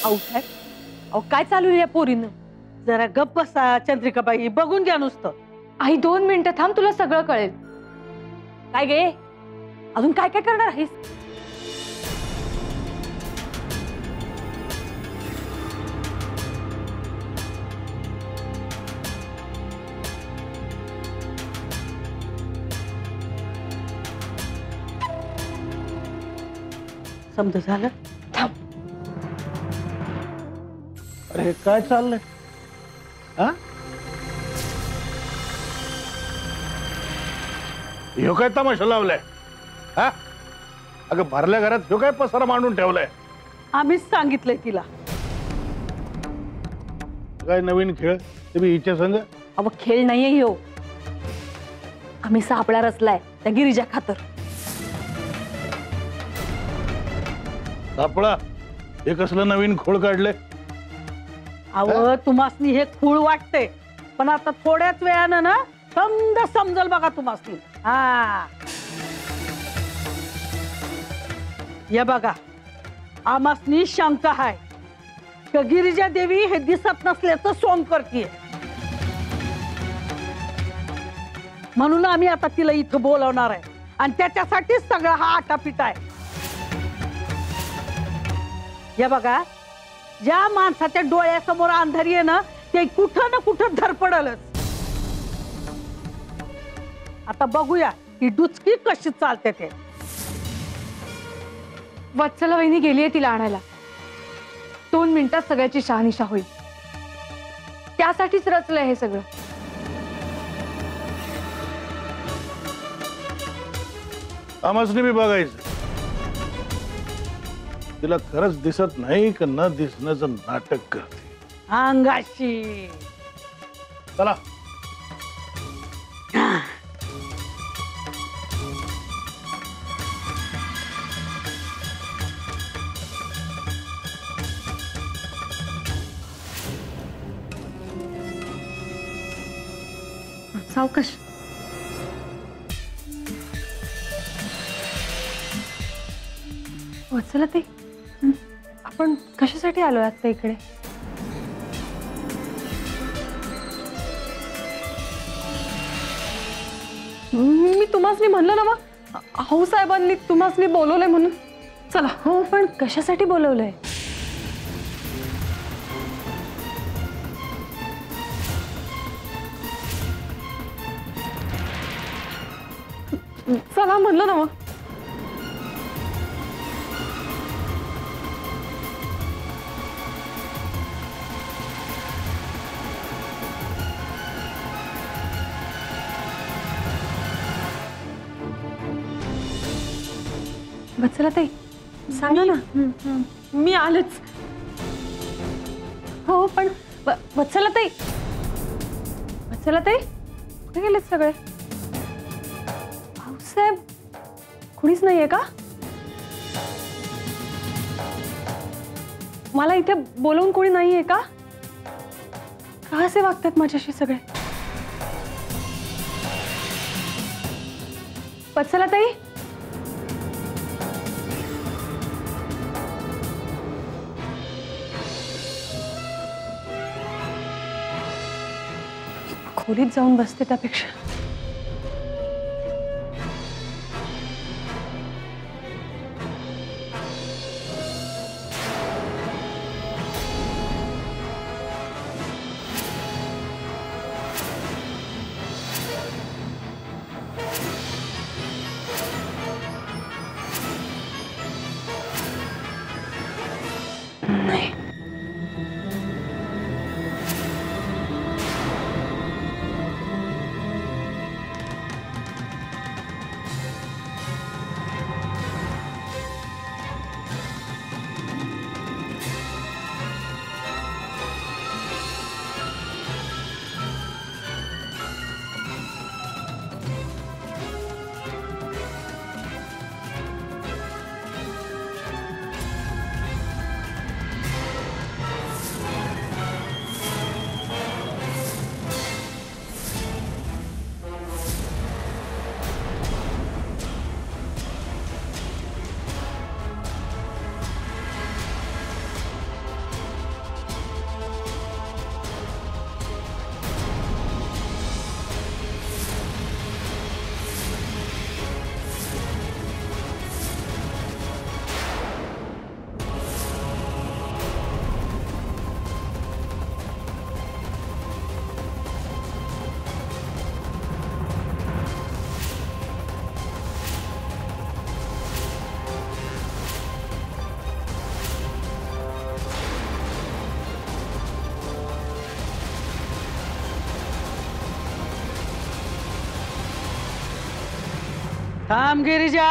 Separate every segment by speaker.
Speaker 1: आऊसाहेब, अहो काय चालू आहे या पोरीनं? जरा गप्प बसा चंद्रिकाबाई, बघून घ्या नुसतं.
Speaker 2: आई 2 मिनिटं थांब, तुला सगळं कळेल.
Speaker 1: काय गे, अजून काय काय करणार आहेस? समज झालं?
Speaker 2: थांब.
Speaker 3: अरे काय चाललंय? हा? ह्यो काय तमाशा लावलाय? हा? अगं भरल्या घरात ह्यो काय पसारा मांडून ठेवलाय?
Speaker 1: आम्हीच सांगितलंय तिला.
Speaker 3: काय नवीन खेळ ते बी हिच्या संग?
Speaker 1: अहो खेळ नाहीये ह्यो, आम्ही सापळा रचलाय त्या गिरिजा खातर.
Speaker 3: सापळा? हे कसलं नवीन खोळ काढलंय?
Speaker 1: अहो तुम्हासनी हे खूळ वाटते, पण आता थोड्याच वेळानं ना समजल बघा तुम्हासनी. हा या बघा, आमासनी शंका आहे, गिरिजा देवी हे दिसत नसल्याचं सोंग करतीये, म्हणून आम्ही आता तिला इथं बोलवणार आहे आणि त्याच्यासाठीच सगळा हा आटापिटा आहे. या बघा, ज्या माणसाच्या डोळ्यासमोर अंधारी आहे ना, ते कुठं ना कुठं धडपडलच. आता बघूया ही डुचकी कशी चालते ते.
Speaker 2: वत्सला वहिनी गेलीये तिला आणायला. 2 मिनिटात सगळ्याची शहानिशा होईल. त्यासाठीच रचलंय हे सगळं.
Speaker 3: आमासनी बी बघायचं तिला खरंच दिसत नाही का न दिसण्याचं नाटक करते.
Speaker 1: अंगाशी
Speaker 3: चला.
Speaker 2: सावकाश. वत्सला ते आपण कशासाठी आलोय आता इकडे? मी तुम्हासनी म्हणलं ना मग, आऊसाहेबांनी तुम्हासनी बोलवलंय म्हणून. चला. हो, पण कशासाठी बोलवलंय? चला म्हणलं ना मग. वत्सला ताई सांगा ना. मी आलेच. हो पण वत्सला ताई, वत्सला ताई कुठे गेलेत सगळे? साहेब कुणीच नाहीये का? मला इथे बोलवून कोणी नाहीये का? का असे वागतात माझ्याशी सगळे? वत्सला ताई, खोलीत जाऊन बसते त्यापेक्षा. नाही.
Speaker 1: थांब गिरिजा.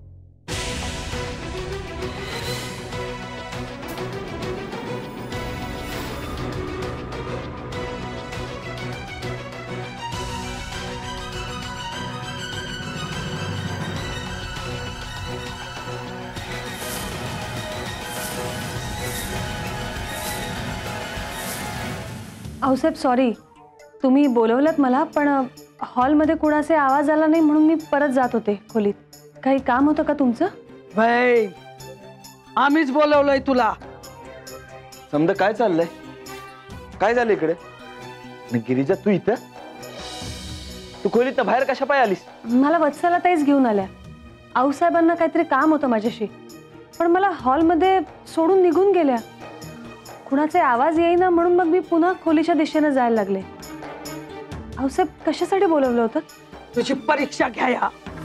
Speaker 2: आऊसाहेब सॉरी, तुम्ही बोलवलत मला, पण हॉलमध्ये कुणाचे आवाज आला नाही म्हणून मी परत जात होते खोलीत. काही काम होतं का तुमचं?
Speaker 1: भाई आम्हीच बोलवलंय तुला.
Speaker 4: समजा काय चाललंय? काय झालं इकडे? आणि गिरिजा तू इथं? तू खोलीत बाहेर कशा पाय आलीस?
Speaker 2: मला वत्सला ताईच घेऊन आल्या. आऊसाहेबांना काहीतरी काम होतं माझ्याशी, पण मला हॉलमध्ये सोडून निघून गेल्या. कुणाचे आवाज येईना म्हणून मग मी पुन्हा खोलीच्या दिशेने जायला लागले. आऊसाहेब कशासाठी बोलवलं होतं?
Speaker 1: तुझी परीक्षा घ्या.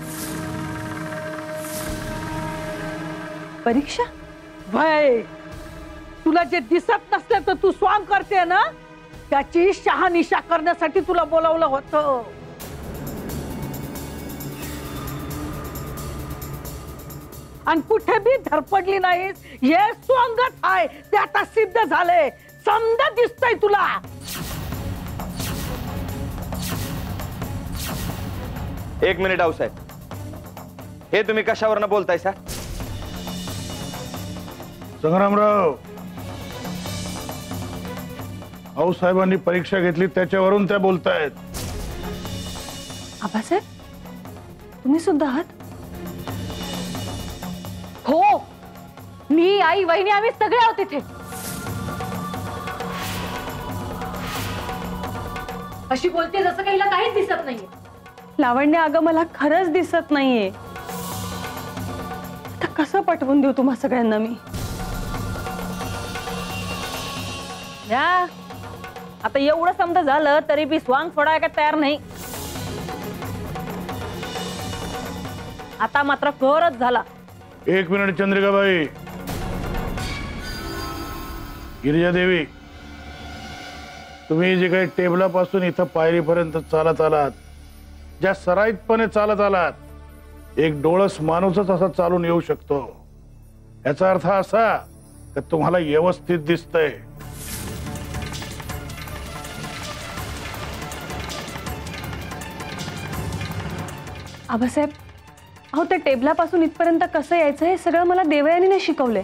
Speaker 2: परीक्षा?
Speaker 1: भाई तुला जे दिसत नसलं तर तू स्वांग करते ना, त्याची शहानिशा करण्यासाठी तुला बोलावलं होतं. आणि कुठे बी धरपडली नाहीस, हे स्वांगच आहे ते आता सिद्ध झाले. समजा दिसतंय तुला.
Speaker 4: एक मिनिट आऊसाहेब, हे तुम्ही कशावरनं बोलताय सा?
Speaker 3: संग्रामराव, आऊसाहेबांनी परीक्षा घेतली त्याच्यावरून त्या बोलतायत.
Speaker 2: आबासाहेब तुम्ही सुद्धा आहात?
Speaker 5: हो, मी आई वहिनी आम्ही सगळे आहोत इथे. अशी बोलते जसं काही हिला काहीच दिसत नाहीये.
Speaker 2: लावण्य अगं मला खरंच दिसत नाहीये. आता कसं पटवून देऊ तुम्हा सगळ्यांना मी?
Speaker 5: या आता एवढं समजा झालं तरी बी स्वांग सोडायला तयार नाही. आता मात्र कहरच झाला.
Speaker 3: एक मिनिट चंद्रिकाबाई. गिरिजा देवी, तुम्ही जे काही टेबलापासून इथं पायरीपर्यंत चालत आलात, ज्या सराईतपणे चालत आलात, एक डोळस माणूसच असा चालून येऊ शकतो. याचा अर्थ असा की तुम्हाला व्यवस्थित दिसतंय.
Speaker 2: आबासाहेब अहो, त्या टेबलापासून इथपर्यंत कसं यायचं हे सगळं मला देवयानीने शिकवलंय.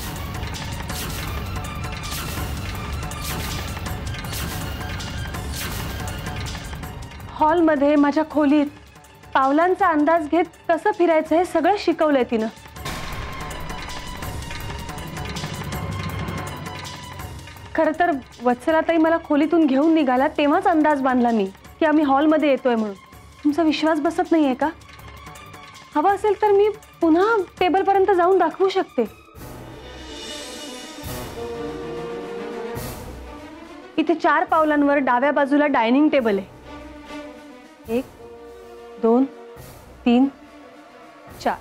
Speaker 2: हॉलमध्ये माझ्या खोलीत पावलांचा अंदाज घेत कसं फिरायचं हे सगळं शिकवलंय तिनं. खरं तर वत्सलाताई मला खोलीतून घेऊन निघाला तेव्हाच अंदाज बांधला मी की आम्ही हॉलमध्ये येतोय म्हणून. तुमचा विश्वास बसत नाहीये का? हवा असेल तर मी पुन्हा टेबलपर्यंत जाऊन दाखवू शकते. इथे 4 पावलांवर डाव्या बाजूला डायनिंग टेबल आहे. 1 2 3 4.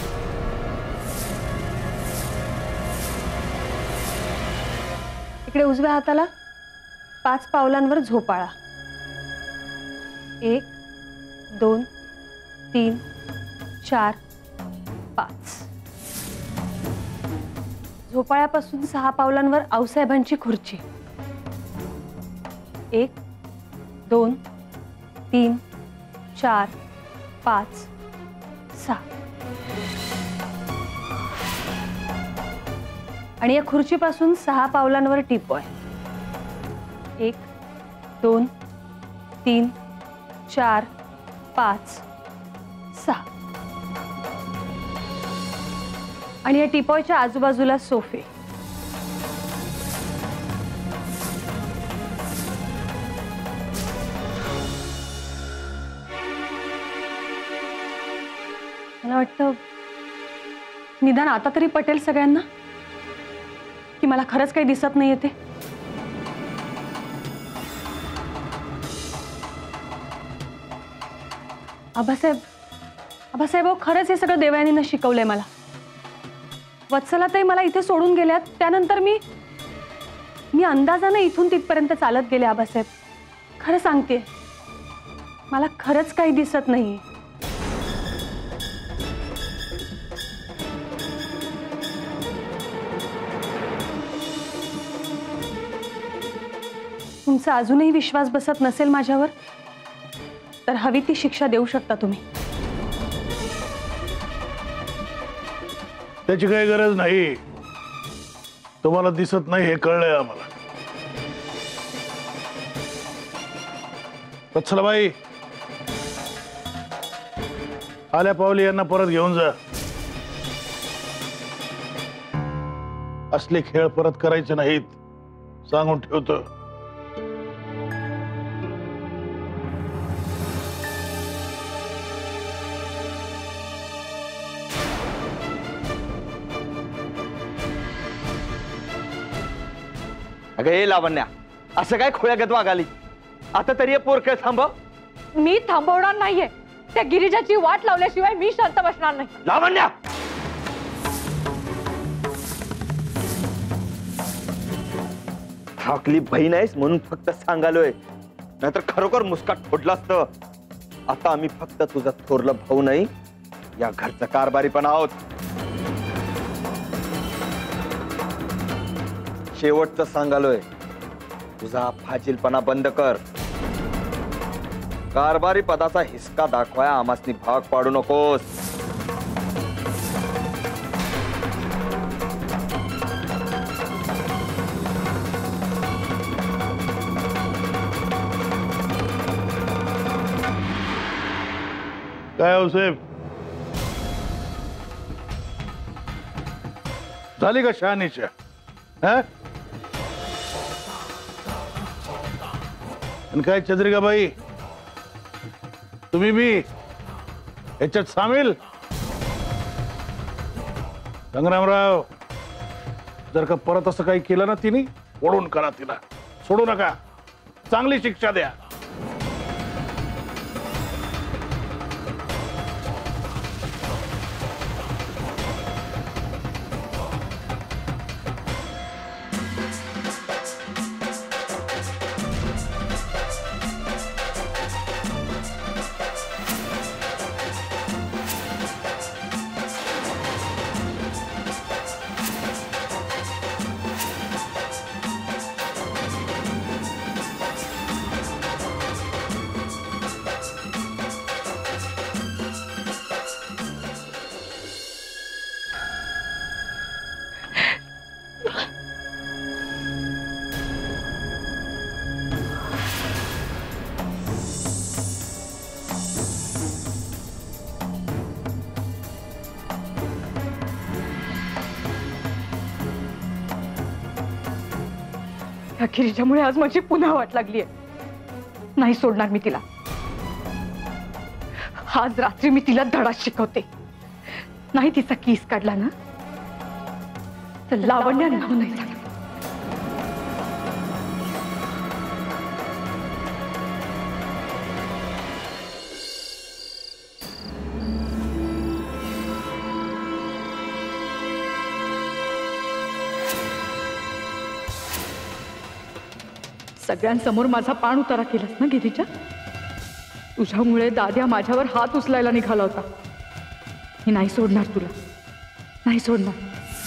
Speaker 2: इकडे उजव्या हाताला 5 पावलांवर झोपाळा. 1 2 3 4 5. झोपाळ्यापासून 6 पावलांवर आऊसाहेबांची खुर्ची. 1 2 3 4 5 6. आणि या खुर्चीपासून 6 पावलांवर टिपॉय. 1 2 3 4 5 6. आणि या टिपॉयच्या आजूबाजूला सोफे. मला वाटतं निदान आता तरी पटेल सगळ्यांना की मला खरंच काही दिसत नाहीये ते. आबासाहेब खरंच हे सगळं देवयानीनं शिकवलंय मला. वत्सलाताई मला इथे सोडून गेल्यात त्यानंतर मी अंदाजाने इथून तिथपर्यंत चालत गेले. आबासाहेब खरं सांगते मला खरंच काही दिसत नाहीये. तुमचा अजूनही विश्वास बसत नसेल माझ्यावर तर हवी ती शिक्षा देऊ शकता तुम्ही.
Speaker 3: त्याची काही गरज नाही. तुम्हाला दिसत नाही हे कळलंय आम्हाला. वत्सलाबाई, आल्या पावली यांना परत घेऊन जा. असले खेळ परत करायचे नाहीत, सांगून ठेवतो.
Speaker 4: अगं हे लावण्या, असं काय खोळ्यागत वागाली? आता तरी हे पोरकं थांबव.
Speaker 5: मी थांबवणार नाहीये. त्या गिरिजाची वाट लावल्याशिवाय मी शांत बसणार नाही.
Speaker 4: लावण्या, धाकली बहीण आहेस म्हणून फक्त सांगालोय, नाहीतर खरोखर मुस्काट फोडला असतं. आता आम्ही फक्त तुझा थोरला भाऊ नाही, या घरचा कारभारी पण आहोत. शेवटचं सांगालोय, तुझा फाजीलपणा बंद कर. कारभारी पदाचा हिसका दाखवाया आमासनी भाग पाडू नकोस.
Speaker 3: काय हो साहेब, झाली का शहानिशा? आणि काय चंद्रिकाबाई, तुम्ही बी याच्यात सामील? संग्रामराव, जर का परत असं काही केलं ना तिने, ओढून करा तिला, सोडू नका. चांगली शिक्षा द्या.
Speaker 5: या गिरिजामुळे आज माझी पुन्हा वाट लागलीये. नाही सोडणार मी तिला. आज रात्री मी तिला धडा शिकवते. नाही तिचा केस काढला ना तर लावण्या नाव नाही झालं. सगळ्यांसमोर माझा पाण उतारा केलास ना गिरिजा. तुझ्यामुळे दाद्या माझ्यावर हात उचलायला निघाला होता. मी नाही सोडणार तुला, नाही सोडणार.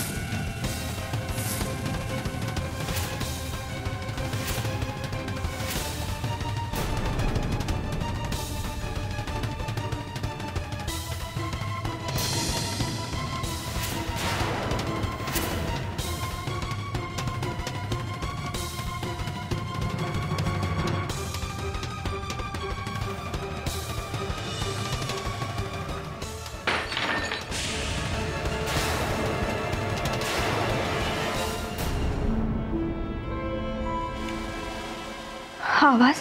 Speaker 2: आवाज.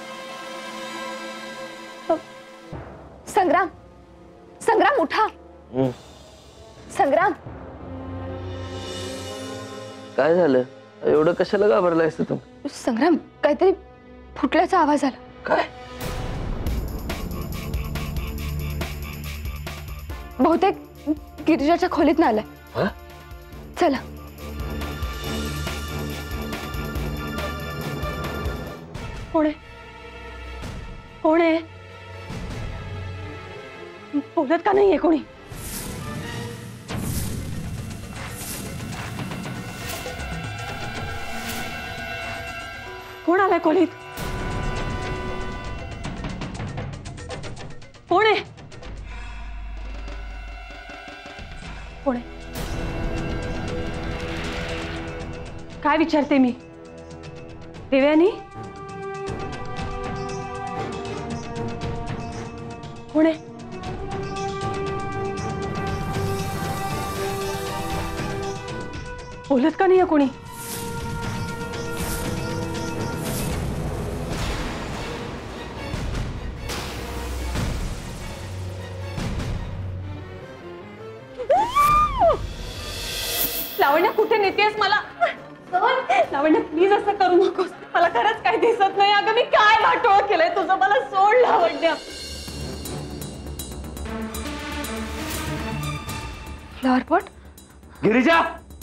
Speaker 2: संग्राम, संग्राम उठा. संग्राम,
Speaker 4: काय झालं? एवढं कशाला घाबरलायस तू?
Speaker 2: संग्राम, काहीतरी फुटल्याचा आवाज आला.
Speaker 4: काय?
Speaker 2: बहुतेक गिरिजाच्या खोलीत ना आलाय. चला. कोण आहे? कोण आहे? बोलत का नाहीये कोणी? कोण कोण आलाय खोलीत? कोण आहे? कोण आहे? काय विचारते मी? देवयानी? कोण आहे? बोलत का नाहीये कोणी? लावण्या, कुठे नेतेस मला? लावण्या प्लीज असं करू नकोस, मला खरंच काही दिसत नाही. अगं मी काय वाटोळ केलंय तुझं, मला सोड लावण्या. Flower pot?
Speaker 4: गिरिजा,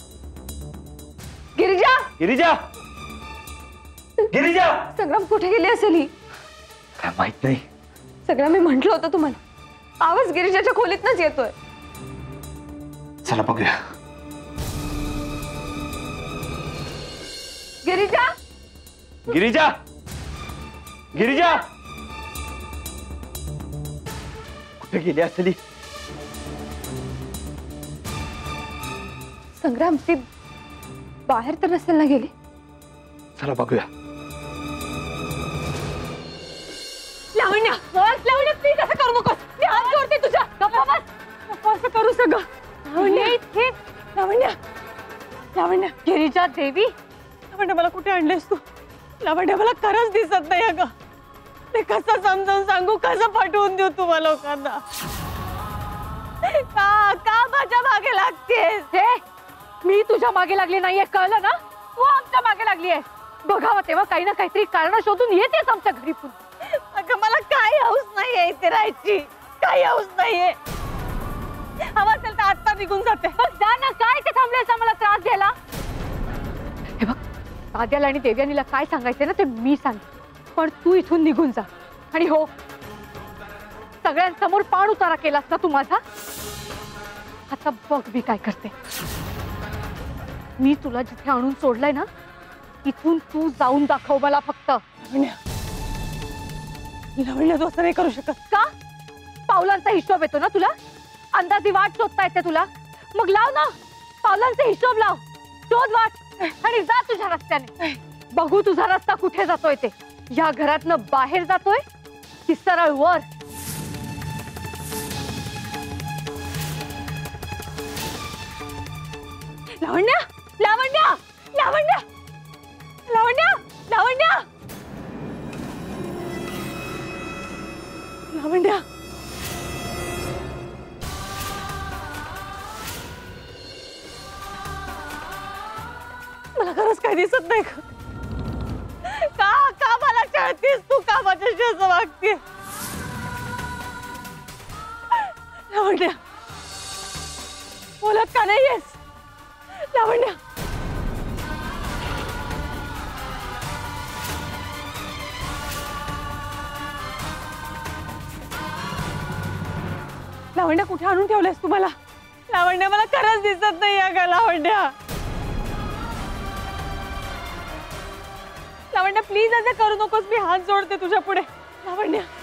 Speaker 2: गिरिजा,
Speaker 4: गिरिजा, गिरिजा.
Speaker 2: संग्राम कुठे गेली असेल ही?
Speaker 4: काय माहित नाही.
Speaker 2: सगळं मी म्हंटल होतं तुम्हाला, आवाज गिरिजाच्या खोलीतनच येतोय.
Speaker 4: चला बघूया.
Speaker 2: गिरिजा,
Speaker 4: गिरिजा, गिरिजा, कुठे गेली असेल?
Speaker 2: संग्राम ती बाहेर तर नसेल ना गेली?
Speaker 4: चला बघूया.
Speaker 2: लावण्या, लावण्या प्लीज असं करू नकोस, मी हात जोडते तुझ्या. गप्पा बस, नको असं करू सगळं. लावण्या इथे, लावण्या, लावण्या, गिरिजा देवी. लावण्या मला कुठे आणलेस तू? लावण्या मला खरंच दिसत नाही अगं. ते कसं समजावून सांगू, कसं पाठवून देऊ तुम्हा लोकांना? का माझ्या मागे लागतेस? हे मी तुझ्या मागे लागली नाहीये, कळलं ना? तू आमच्या मागे लागली आहे. बघावं तेव्हा काही ना काहीतरी कारण शोधून येतेस आमच्या घरी पुन्हा. अगं मला काही हौस नाहीये इथे राहायची, काही हौस नाहीये. हवं असेल तर आता निघून जाते. बघ जा ना, काय ते थांबलेस मला त्रास द्यायला? हे बघ, दाद्याला आणि देवयानीला काय सांगायचं ना ते मी सांगते, पण तू इथून निघून जा. आणि हो, सगळ्यांसमोर पाण उतारा केलास ना तू माझा. आता बघ मी काय करते. मी तुला जिथे आणून सोडलंय ना, इथून तू जाऊन दाखव मला फक्त. लावण्या तू असं नाही करू शकत. का? पावलांचा हिशोब येतो ना तुला? अंदाजी वाट शोधता येते तुला? मग लाव ना, पावलांचा हिशोब लाव, शोध वाट आणि जा तुझ्या रस्त्याने. बघू तुझा रस्ता कुठे जातोय ते. या घरातनं बाहेर जातोय की सरळ वर? लावण्या, लावण्या, लावण्या, लावण्या, लावण्या, लावण्या. मला खरंच काही दिसत नाही का? का मला कळतेस तू? का माझ्याशी असं वागतेस? लावण्या, बोलत का नाहीयेस? लावण्या, लावण्या कुठे आणून ठेवलेस तू मला? लावण्या मला खरंच दिसत नाही अगं. लावण्या, लावण्या प्लीज असं करू नकोस, मी हात जोडते तुझ्या पुढे. लावण्या,